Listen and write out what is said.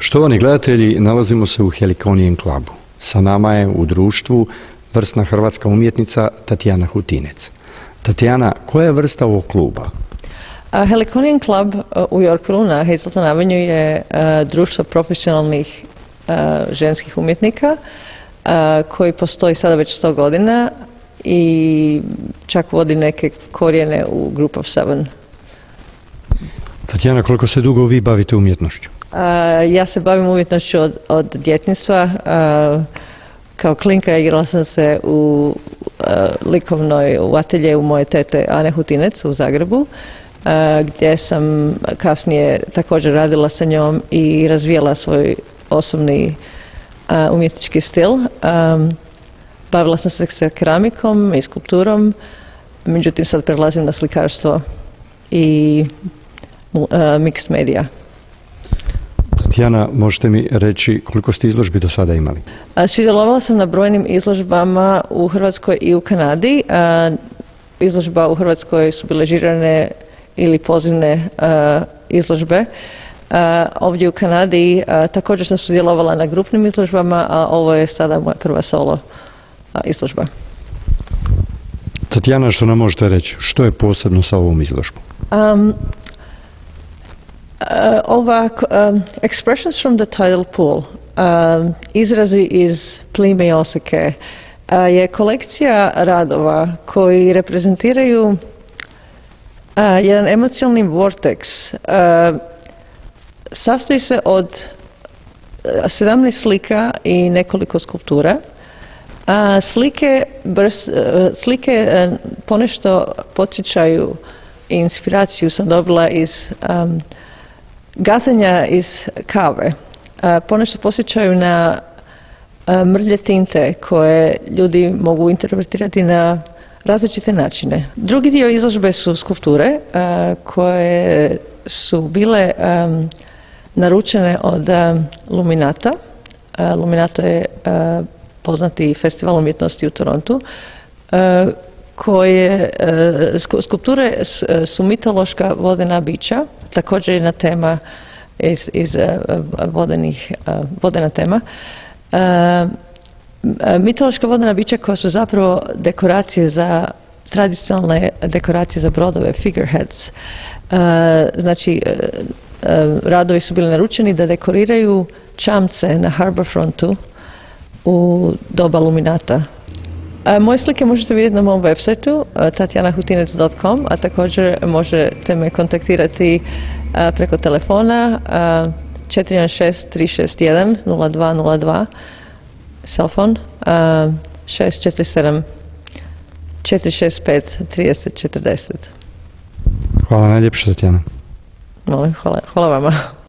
Štovani gledatelji, nalazimo se u Heliconian Clubu. Sa nama je u društvu vrsna hrvatska umjetnica Tatjana Hutinec. Tatjana, koja je vrsta ovog kluba? Heliconian Club u Yorkvillu na Hazleton Avenue je društvo profesionalnih ženskih umjetnika koji postoji sada već 100 godina i čak vodi neke korijene u Group of Seven. Tatjana, koliko se dugo vi bavite umjetnošću? Ja se bavim umjetnošću od djetinjstva. Kao klinka igrala sam se u ateljeju moje tete Ane Hutinec u Zagrebu, gdje sam kasnije također radila sa njom i razvijala svoj osobni umjetnički stil. Bavila sam se sa keramikom i skulpturom, međutim sad prelazim na slikarstvo i mixed media. Tatjana, možete mi reći koliko ste izložbi do sada imali? Sudjelovala sam na brojnim izložbama u Hrvatskoj i u Kanadi. Izložba u Hrvatskoj su bile žirane ili pozivne izložbe. Ovdje u Kanadi također sam sudjelovala na grupnim izložbama, a ovo je sada moja prva solo izložba. Tatjana, što nam možete reći? Što je posebno sa ovom izložbom? Expressions from the tidal pool, izrazi iz plime i oseke, je kolekcija radova koji reprezentiraju jedan emocionalni vortex. Sastoji se od 17 slika i nekoliko skulptura. Slike ponešto podsjećaju i inspiraciju sam dobila iz gazenja iz kave. Ponešto posjećaju na mrlje tinte koje ljudi mogu interpretirati na različite načine. Drugi dio izložbe su skulpture koje su bile naručene od Luminata. Luminato je poznati festival umjetnosti u Torontu, skulpture su mitološka vodena bića, također jedna tema iz vodena tema. Mitološka vodena bića koja su zapravo dekoracije tradicionalne dekoracije za brodove, figureheads. Znači, radovi su bili naručeni da dekoriraju čamce na harborfrontu u doba Luminata. Moje slike možete vidjeti na mom websajtu tatjanahutinec.com, a također možete me kontaktirati preko telefona 416 361 0202, telefon 647 465 3040. Hvala najljepše, Tatjana. Hvala vama.